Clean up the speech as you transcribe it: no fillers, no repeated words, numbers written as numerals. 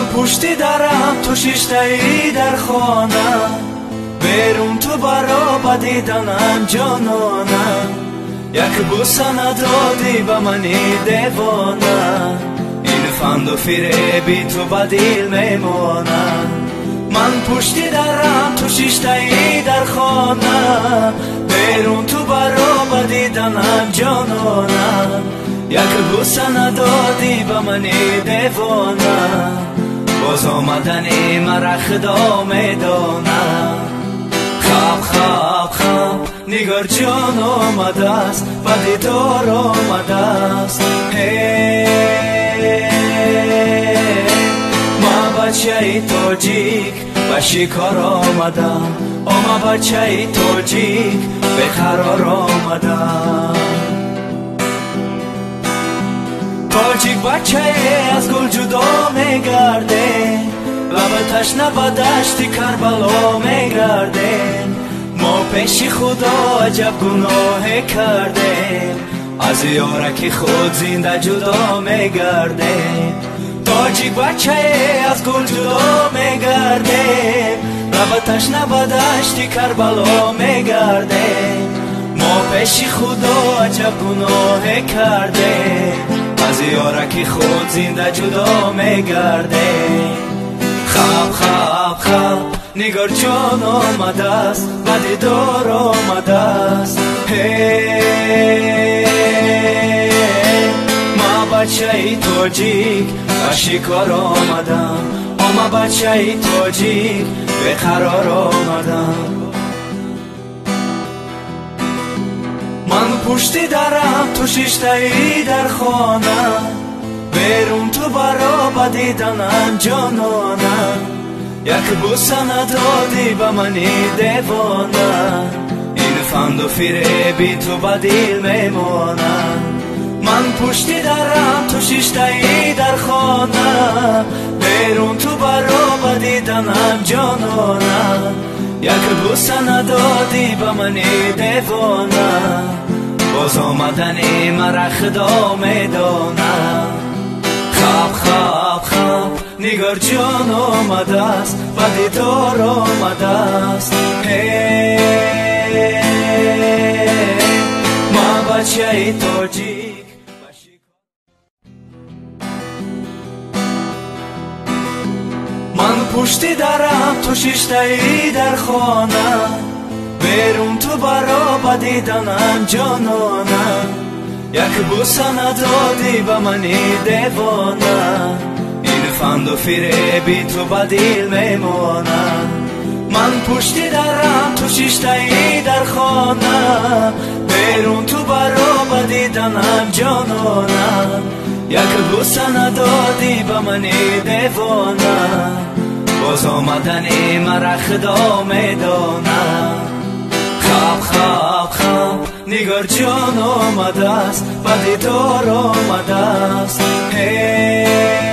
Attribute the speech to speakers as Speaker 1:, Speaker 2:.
Speaker 1: پشتی درم تو شیشتایی در خانم بیرون تو برا بدیدنم جانانم یک بوسه ندادی به منی دیوانم این فند و فریبی تو بدیل میمانم من پشتی درم تو شیشتایی در خانم بیرون تو برا بدیدنم جانانم یک بوسه ندادی به منی دیوانم باز آمدنی مرا خدا میدانم خواب خواب خواب نگار جان آمده است و دیدار آمده است ما بچه تاجیک به شکار آمدم ما بچه تاجیک به قرار آمدم تاجیک بچه از گل جدا میگرده لب تشنه به دشت کربلا میگرده ما پیش خدا عجب گناه کرده از یارک خود زنده جدا میگرده تاجیک بچه از گل جدا میگرده لب تشنه به دشت کربلا میگرده ما پیش خدا عجب گناه کرده از یارک خود زنده جدا میگرده خواب خواب خواب نگار جان آمده است و دیدار آمده است ما بچه تاجیک به شکار آمدم ما بچه تاجیک به قرار آمدم من پشتی درم تو شیشتایی در خانم بیرون تو برا بدیدنم جانانم یک بوسه ندادی به منی دیوانم این فند و فریبی تو بدیل میمانم من پشتی درم تو شیشتایی در خانم بیرون تو برا بدیدنم جانانم یک بوسه ندادی به منی دیوانم باز آمدنی مرا خدا میدانم خواب خواب خواب نگار جان آمده است و دیدار آمده است ما بچه تاجیک من پشتی درم تو شیشتایی در خانم بیرون تو برا بدیدنم جانانم یک بوسه ندادی به منی دیوانم این فند و فریبی تو بدیل میمانم من پشتی درم تو شیشتایی در خانم بیرون تو برا بدیدنم جانانم یک بوسه ندادی به منی دیوانم باز آمدنی مرا خدا میدانم خواب خواب خواب نگار جان آمده است و دیدار آمده است